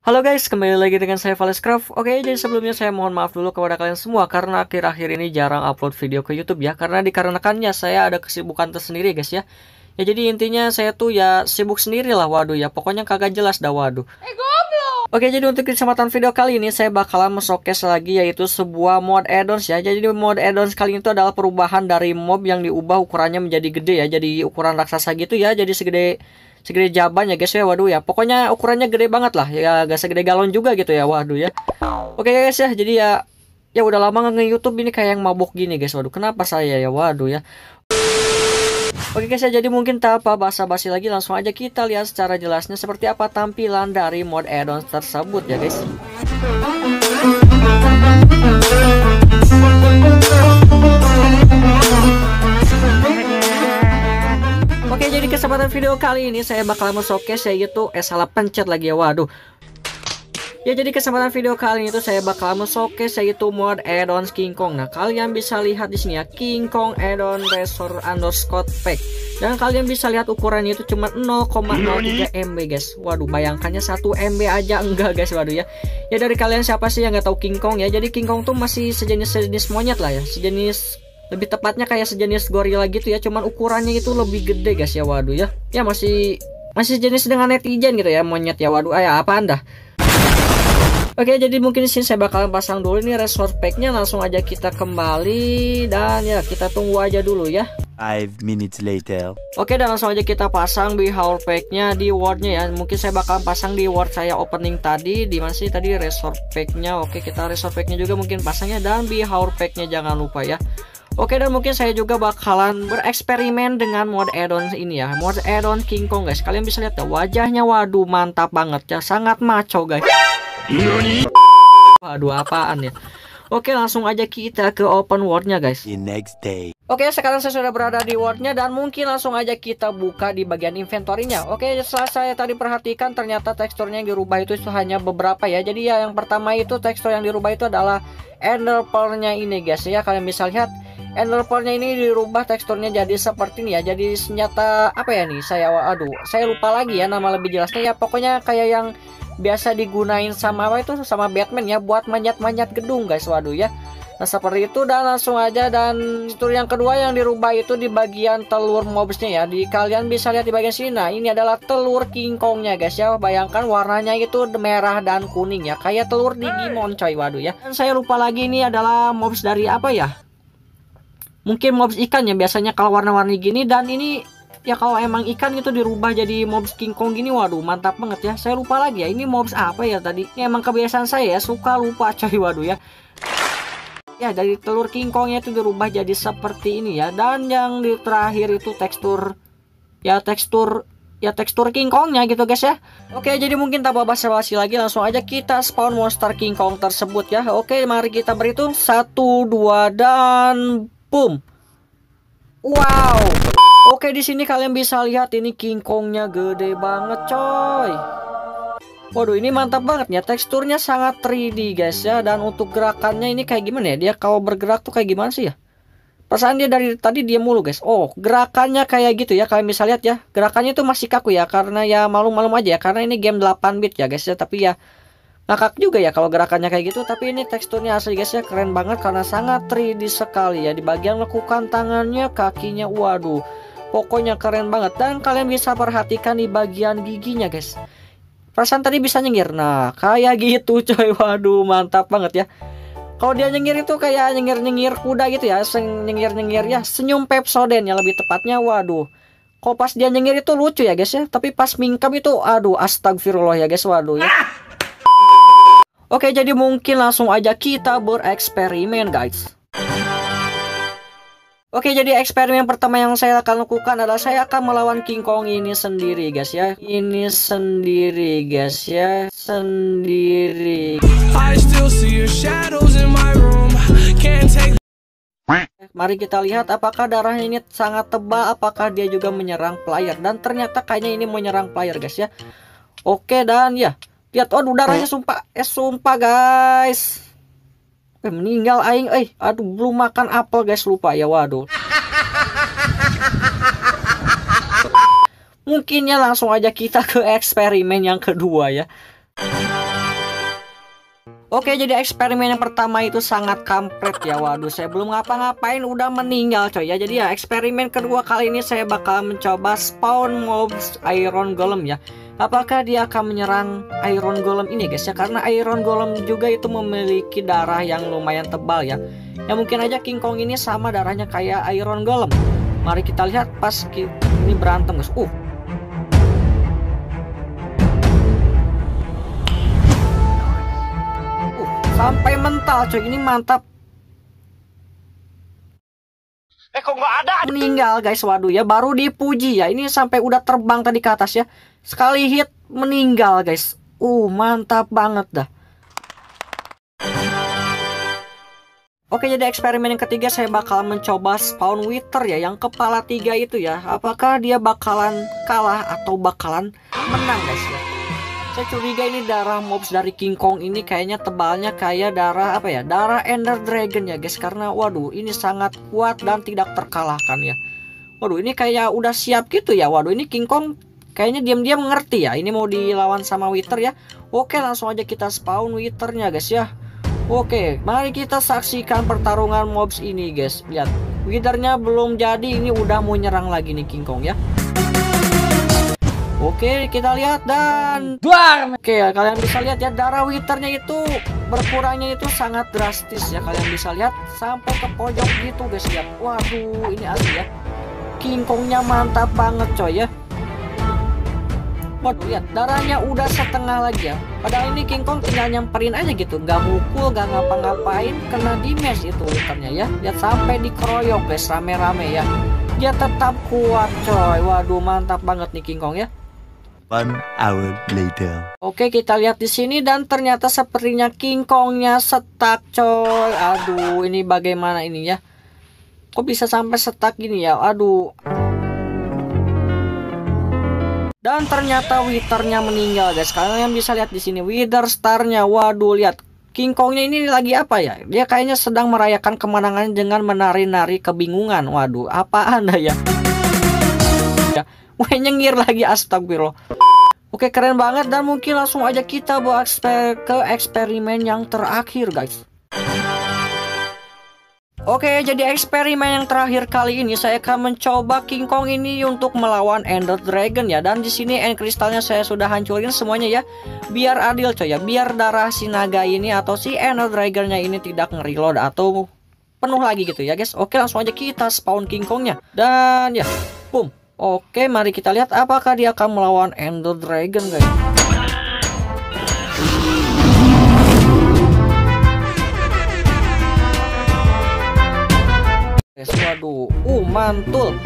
Halo guys, kembali lagi dengan saya Valescraft. Oke, jadi sebelumnya saya mohon maaf dulu kepada kalian semua karena akhir-akhir ini jarang upload video ke YouTube ya, karena dikarenakannya saya ada kesibukan tersendiri guys ya. Ya jadi intinya saya tuh ya sibuk sendiri lah, waduh ya, pokoknya kagak jelas dah waduh. Goblok. Oke, jadi untuk kesempatan video kali ini saya bakalan showcase lagi yaitu sebuah mod add-ons ya. Jadi mod add-ons kali ini itu adalah perubahan dari mob yang diubah ukurannya menjadi gede ya, jadi ukuran raksasa gitu ya, jadi segede jaban ya guys ya, waduh ya, pokoknya ukurannya gede banget lah ya, gak segede galon juga gitu ya, waduh ya. Oke guys ya, jadi ya udah lama nge YouTube ini kayak yang mabuk gini guys, waduh kenapa saya ya, waduh ya. Oke guys ya, jadi mungkin tanpa basa-basi lagi langsung aja kita lihat secara jelasnya seperti apa tampilan dari mod add-ons tersebut ya guys. Oke, jadi kesempatan video kali ini saya bakal showcase yaitu salah pencet lagi ya, waduh. Ya, jadi kesempatan video kali ini tuh saya bakal showcase yaitu mod add-ons King Kong. Nah, kalian bisa lihat di sini ya, King Kong add-on Razor Underscore Pack. Dan kalian bisa lihat ukurannya itu cuma 0,03 MB guys. Waduh, bayangkannya 1 MB aja enggak guys, waduh ya. Ya dari kalian siapa sih yang nggak tahu King Kong ya? Jadi King Kong tuh masih sejenis monyet lah ya, sejenis, lebih tepatnya kayak sejenis gorila gitu ya, cuman ukurannya itu lebih gede guys ya, waduh ya. Ya masih jenis dengan netizen gitu ya, monyet ya, waduh. Ya apa anda? Oke, jadi mungkin di sini saya bakalan pasang dulu ini resource pack-nya, langsung aja kita kembali dan ya kita tunggu aja dulu ya. 5 minutes later. Oke, dan langsung aja kita pasang behavior pack-nya di word-nya ya. Mungkin saya bakalan pasang di word saya opening tadi. Di mana sih tadi resource pack-nya? Oke, kita resource pack-nya juga mungkin pasangnya dan behavior pack-nya jangan lupa ya. Oke, dan mungkin saya juga bakalan bereksperimen dengan mod add-on ini ya, mod add-on King Kong guys. Kalian bisa lihat ya wajahnya, waduh mantap banget ya, sangat maco guys. Waduh apaan ya. Oke, langsung aja kita ke open world-nya guys. The next day. Oke, sekarang saya sudah berada di world-nya dan mungkin langsung aja kita buka di bagian inventory-nya. Oke, setelah saya tadi perhatikan ternyata teksturnya yang dirubah itu hanya beberapa ya. Jadi ya yang pertama itu tekstur yang dirubah itu adalah ender pearl-nya ini guys ya. Kalian bisa lihat ender pearl-nya ini dirubah teksturnya jadi seperti ini ya. Jadi senjata apa ya nih? Saya lupa lagi ya nama lebih jelasnya ya. Pokoknya kayak yang biasa digunain sama apa itu, sama Batman ya, buat manjat-manjat gedung guys, waduh ya. Nah seperti itu, dan langsung aja, dan tekstur yang kedua yang dirubah itu di bagian telur mobsnya ya. Kalian bisa lihat di bagian sini. Nah ini adalah telur King Kongnya guys ya. Bayangkan warnanya itu merah dan kuning ya, kayak telur Digimon coy, waduh ya. Dan saya lupa lagi ini adalah mobs dari apa ya, mungkin mobs ikan ya biasanya kalau warna-warni gini. Dan ini ya kalau emang ikan itu dirubah jadi mobs King Kong gini, waduh mantap banget ya. Saya lupa lagi ya ini mobs apa ya tadi. Ini emang kebiasaan saya ya, suka lupa coy, waduh ya. Ya dari telur King Kongnya itu dirubah jadi seperti ini ya. Dan yang di terakhir itu tekstur King Kongnya gitu guys ya. Oke, jadi mungkin tanpa basa-basi lagi langsung aja kita spawn monster King Kong tersebut ya. Oke, mari kita berhitung 1, 2 dan boom. Wow. Oke, di sini kalian bisa lihat ini King Kongnya gede banget coy. Waduh, ini mantap banget ya, teksturnya sangat 3D guys ya. Dan untuk gerakannya ini kayak gimana ya, dia kalau bergerak tuh kayak gimana sih ya. Perasaan dia dari tadi dia mulu guys. Oh, gerakannya kayak gitu ya, kalian bisa lihat ya. Gerakannya tuh masih kaku ya, karena ya malum-malum aja ya, karena ini game 8 bit ya guys ya. Tapi ya ngakak juga ya kalau gerakannya kayak gitu. Tapi ini teksturnya asli guys ya, keren banget karena sangat 3D sekali ya. Di bagian lekukan tangannya, kakinya, waduh pokoknya keren banget. Dan kalian bisa perhatikan di bagian giginya guys, perasaan tadi bisa nyengir. Nah kayak gitu coy, waduh mantap banget ya. Kalau dia nyengir itu kayak nyengir kuda gitu ya, nyengir ya, senyum Pepsoden ya lebih tepatnya. Waduh, kok pas dia nyengir itu lucu ya guys ya, tapi pas mingkem itu aduh astagfirullah ya guys, waduh ya. Oke, jadi mungkin langsung aja kita bereksperimen guys. Oke, jadi eksperimen pertama yang saya akan lakukan adalah saya akan melawan King Kong ini sendiri guys ya. Ini sendiri guys ya, sendiri. Mari kita lihat apakah darahnya ini sangat tebal, apakah dia juga menyerang player. Dan ternyata kayaknya ini menyerang player guys ya. Oke, dan ya lihat, waduh darahnya sumpah guys. Meninggal aing, aduh belum makan apel guys, lupa ya, waduh. Mungkinnya langsung aja kita ke eksperimen yang kedua ya. Oke, jadi eksperimen yang pertama itu sangat kampret ya. Waduh, saya belum ngapa-ngapain udah meninggal coy ya. Jadi ya eksperimen kedua kali ini saya bakal mencoba spawn mobs Iron Golem ya. Apakah dia akan menyerang Iron Golem ini guys ya? Karena Iron Golem juga itu memiliki darah yang lumayan tebal ya. Ya mungkin aja King Kong ini sama darahnya kayak Iron Golem. Mari kita lihat pas ini berantem guys. Sampai mental coy, ini mantap. Kok nggak ada? Meninggal guys, waduh ya, baru dipuji ya. Ini sampai udah terbang tadi ke atas ya. Sekali hit meninggal guys. Mantap banget dah. Oke, jadi eksperimen yang ketiga saya bakal mencoba spawn Wither ya, yang kepala 3 itu ya. Apakah dia bakalan kalah atau bakalan menang guys ya? Saya curiga ini darah mobs dari King Kong ini kayaknya tebalnya kayak darah apa ya? Darah Ender Dragon ya guys, karena waduh ini sangat kuat dan tidak terkalahkan ya. Waduh, ini kayak udah siap gitu ya. Waduh, ini King Kong kayaknya diam-diam mengerti ya. Ini mau dilawan sama Wither ya. Oke, langsung aja kita spawn Withernya guys ya. Oke, mari kita saksikan pertarungan mobs ini guys. Lihat, Withernya belum jadi, ini udah mau nyerang lagi nih King Kong ya. Oke, kita lihat dan Oke, kalian bisa lihat ya, darah Withernya itu berkurangnya itu sangat drastis ya. Kalian bisa lihat sampai ke pojok gitu guys ya. Waduh, ini asli ya. King Kongnya mantap banget coy ya. Waduh, lihat darahnya udah setengah lagi ya. Padahal ini King Kong tinggal nyamperin aja gitu, nggak mukul, nggak ngapa-ngapain, kena damage itu Withernya ya. Lihat sampai dikeroyok guys, rame-rame ya. Dia tetap kuat coy. Waduh, mantap banget nih King Kong ya. 1 hour later. Oke, kita lihat di sini dan ternyata sepertinya King Kongnya stuck coy. Aduh, ini bagaimana ini ya? Kok bisa sampai stuck gini ya? Aduh. Dan ternyata Withernya meninggal guys. Kalian bisa lihat di sini Wither Starnya. Waduh, lihat King Kongnya ini lagi apa ya? Dia kayaknya sedang merayakan kemenangan dengan menari-nari kebingungan. Waduh, apaan dah ya? Wah, nyengir lagi, astagfirullah. Oke, keren banget dan mungkin langsung aja kita bawa ke eksperimen yang terakhir guys. Oke, jadi eksperimen yang terakhir kali ini saya akan mencoba King Kong ini untuk melawan Ender Dragon ya. Dan di sini end kristalnya saya sudah hancurin semuanya ya. Biar adil coy ya, biar darah si naga ini atau si Ender Dragonnya ini tidak nge-reload atau penuh lagi gitu ya guys. Oke, langsung aja kita spawn King Kongnya. Dan ya, boom. Oke, mari kita lihat apakah dia akan melawan Ender Dragon guys. Waduh, mantul.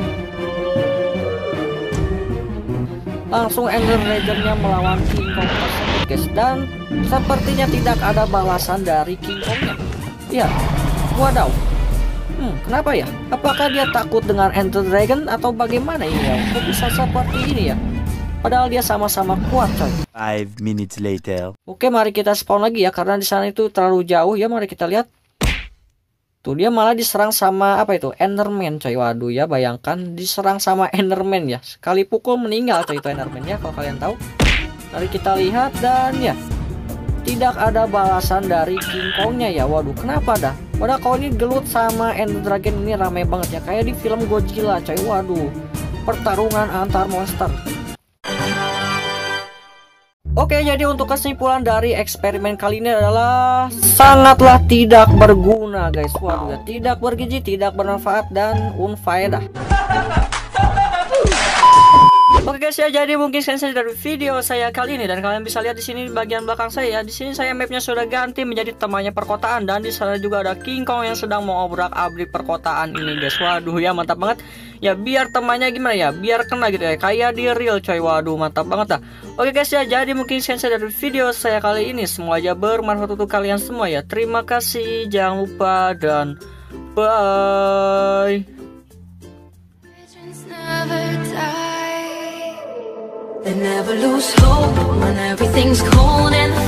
Langsung Ender Dragonnya melawan King Kong tersebut guys. Dan sepertinya tidak ada balasan dari King Kongnya. Ya, wadaw. Kenapa ya? Apakah dia takut dengan Ender Dragon atau bagaimana ini ya? Kok bisa seperti ini ya? Padahal dia sama-sama kuat coy. 5 minutes later. Oke, mari kita spawn lagi ya, karena di sana itu terlalu jauh ya. Mari kita lihat. Tuh, dia malah diserang sama apa itu? Enderman coy. Waduh ya, bayangkan diserang sama Enderman ya. Sekali pukul meninggal coy itu Enderman ya, kalau kalian tahu. Mari kita lihat dan ya, tidak ada balasan dari King Kongnya ya. Waduh, kenapa dah? Padahal kalau ini gelut sama Ender Dragon ini rame banget ya, kayak di film Godzilla coy. Waduh, pertarungan antar monster. Oke, jadi untuk kesimpulan dari eksperimen kali ini adalah sangatlah tidak berguna guys. Waduh ya, tidak bergizi, tidak bermanfaat dan unfaedah. Oke guys ya, jadi mungkin sekian saja dari video saya kali ini, dan kalian bisa lihat di sini bagian belakang saya. Di sini saya mapnya sudah ganti menjadi temannya perkotaan, dan di sana juga ada King Kong yang sedang mau obrak-abrik perkotaan ini guys. Waduh ya, mantap banget. Ya biar temannya gimana ya, biar kena gitu ya, kayak di real coy. Waduh, mantap banget dah. Oke guys ya, jadi mungkin sekian saja dari video saya kali ini. Semoga aja bermanfaat untuk kalian semua ya. Terima kasih, jangan lupa dan bye. They never lose hope when everything's cold and